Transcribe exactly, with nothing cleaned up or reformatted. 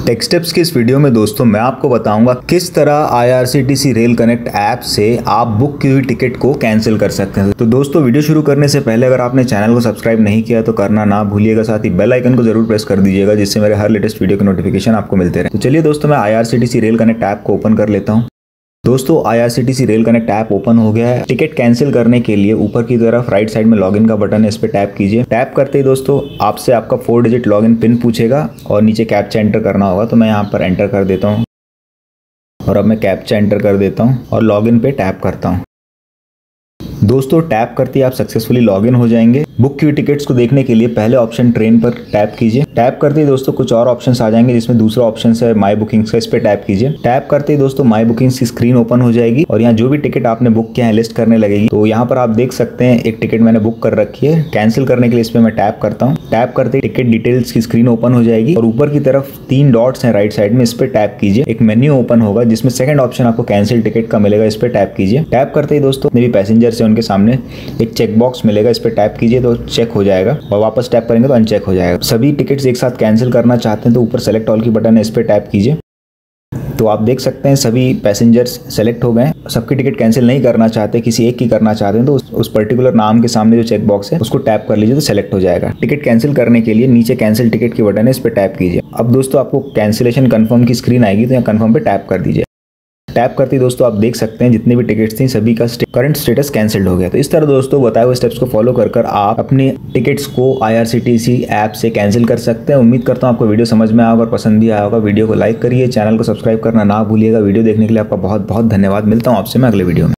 Take steps की इस video में दोस्तों मैं आपको बताऊंगा किस तरह आईआरसीटीसी रेल कनेक्ट ऐप से आप बुक की हुई टिकट को कैंसिल कर सकते हैं। तो दोस्तों वीडियो शुरू करने से पहले अगर आपने चैनल को सब्सक्राइब नहीं किया तो करना ना भूलिएगा, साथ ही बेल आइकन को जरूर प्रेस कर दीजिएगा जिससे मेरे हर लेटेस्ट वीडियो के नोटिफिकेशन आपको मिलते रहे। तो चलिए दोस्तों मैं आईआरसीटीसी रेल कनेक्ट ऐप को ओपन कर लेता हूँ। दोस्तों IRCTC rail connect app open हो गया है। टिकट कैंसिल करने के लिए ऊपर की तरफ राइट साइड में लॉगिन का बटन है, इस पर टैप कीजिए। टैप करते ही दोस्तों आपसे आपका फोर डिजिट लॉगिन पिन पूछेगा और नीचे कैप्चा एंटर करना होगा, तो मैं यहाँ पर एंटर कर देता हूँ और अब मैं कैप्चा एंटर कर देता हूँ और लॉगिन पे टैप करता हूँ। दोस्तों टैप करते ही आप सक्सेसफुली लॉगिन हो जाएंगे। बुक की टिकट्स को देखने के लिए पहले ऑप्शन ट्रेन पर टैप कीजिए। टैप करते ही दोस्तों कुछ और ऑप्शंस आ जाएंगे जिसमें दूसरा ऑप्शन है माई बुकिंग्स का, इस पे टैप कीजिए। टैप करते ही दोस्तों माई बुकिंग्स की स्क्रीन ओपन हो जाएगी और यहाँ जो भी टिकट आपने बुक किया है लिस्ट करने लगेगी। तो यहाँ पर आप देख सकते हैं एक टिकट मैंने बुक कर रखी है। कैंसिल करने के लिए इस पे मैं टैप करता हूँ। टैप करते ही टिकट डिटेल्स की स्क्रीन ओपन हो जाएगी और ऊपर की तरफ तीन डॉट्स हैं राइट साइड में, इस पे टैप कीजिए। एक मेन्यू ओपन होगा जिसमें सेकंड ऑप्शन आपको कैंसिल टिकट का मिलेगा, इस पे टैप कीजिए। टैप करते ही दोस्तों जितने भी पैसेंजर है उनके सामने एक चेक बॉक्स मिलेगा, इस पे टैप कीजिए तो चेक हो जाएगा और वापस टैप करेंगे तो अनचेक हो जाएगा। सभी टिकट्स एक साथ कैंसिल करना चाहते हैं तो ऊपर सेलेक्ट ऑल की बटन है, इस पे टैप कीजिए। तो आप देख सकते हैं सभी पैसेंजर्स सेलेक्ट हो गए। सबकी टिकट कैंसिल नहीं करना चाहते, किसी एक की करना चाहते हैं तो उस, उस पर्टिकुलर नाम के सामने जो चेक बॉक्स है उसको टैप कर लीजिए तो सेलेक्ट हो जाएगा। टिकट कैंसिल करने के लिए नीचे कैंसिल टिकट की बटन है, इस पे टैप कीजिए। अब दोस्तों आपको कैंसिलेशन कंफर्म की स्क्रीन आएगी तो यहाँ कंफर्म पे टैप कर दीजिए। टैप करते ही दोस्तों आप देख सकते हैं जितने भी टिकट्स थी सभी का करंट स्टेटस कैंसिल्ड हो गया। तो इस तरह दोस्तों बताए हुए स्टेप्स को फॉलो कर कर आप अपने टिकट्स को आईआरसीटीसी ऐप से कैंसिल कर सकते हैं। उम्मीद करता हूं आपको वीडियो समझ में आया होगा और पसंद भी आया होगा। वीडियो को लाइक करिए, चैनल को सब्सक्राइब करना ना भूलिएगा। वीडियो देखने के लिए आपका बहुत बहुत धन्यवाद। मिलता हूं आपसे मैं अगले वीडियो में।